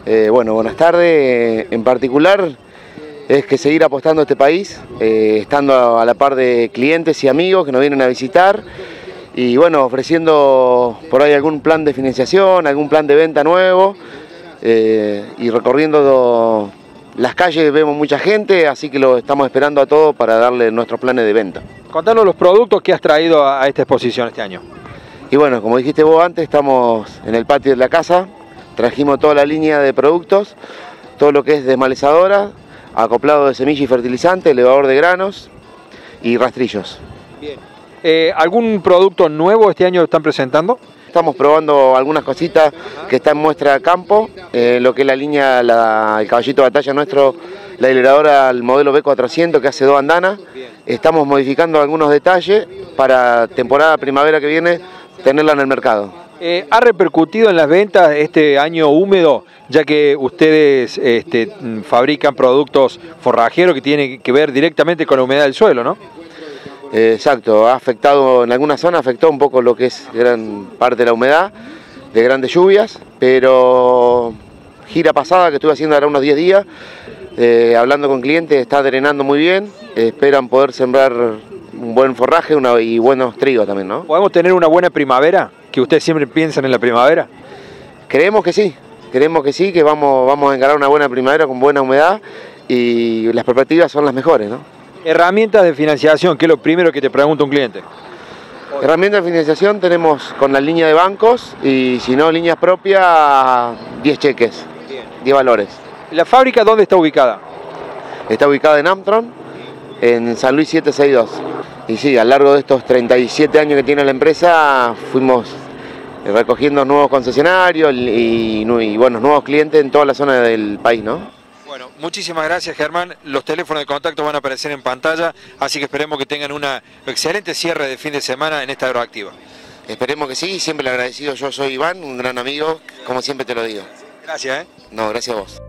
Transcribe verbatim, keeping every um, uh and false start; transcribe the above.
Eh, bueno, buenas tardes. En particular es que seguir apostando a este país, eh, estando a la par de clientes y amigos que nos vienen a visitar y bueno, ofreciendo por ahí algún plan de financiación, algún plan de venta nuevo eh, y recorriendo las calles vemos mucha gente, así que lo estamos esperando a todos para darle nuestros planes de venta. Contanos los productos que has traído a esta exposición este año. Y bueno, como dijiste vos antes, estamos en el patio de la casa, trajimos toda la línea de productos, todo lo que es desmalezadora, acoplado de semilla y fertilizante, elevador de granos y rastrillos. Bien. Eh, ¿Algún producto nuevo este año están presentando? Estamos probando algunas cositas que están en muestra de campo, eh, lo que es la línea, la, el caballito de batalla nuestro, la hileradora al modelo B cuatrocientos que hace dos andanas. Estamos modificando algunos detalles para temporada primavera que viene tenerla en el mercado. Eh, ¿Ha repercutido en las ventas este año húmedo, ya que ustedes este, fabrican productos forrajeros que tienen que ver directamente con la humedad del suelo, ¿no? Eh, exacto, ha afectado, en alguna zona afectó un poco lo que es gran parte de la humedad, de grandes lluvias, pero gira pasada que estuve haciendo ahora unos diez días, eh, hablando con clientes, está drenando muy bien, eh, esperan poder sembrar un buen forraje una, y buenos trigos también, ¿no? ¿Podemos tener una buena primavera? ¿Que ustedes siempre piensan en la primavera? Creemos que sí, creemos que sí, que vamos, vamos a encarar una buena primavera con buena humedad y las perspectivas son las mejores, ¿no? Herramientas de financiación, ¿qué es lo primero que te pregunta un cliente? Herramientas de financiación tenemos con la línea de bancos y si no líneas propias, diez cheques, diez valores. ¿La fábrica dónde está ubicada? Está ubicada en Amtron, en San Luis setecientos sesenta y dos. Y sí, a lo largo de estos treinta y siete años que tiene la empresa, fuimos recogiendo nuevos concesionarios y, y, y bueno, nuevos clientes en toda la zona del país, ¿no? Bueno, muchísimas gracias, Germán. Los teléfonos de contacto van a aparecer en pantalla, así que esperemos que tengan una excelente cierre de fin de semana en esta Agroactiva. Esperemos que sí, siempre le agradecido. Yo soy Iván, un gran amigo, como siempre te lo digo. Gracias, ¿eh? No, gracias a vos.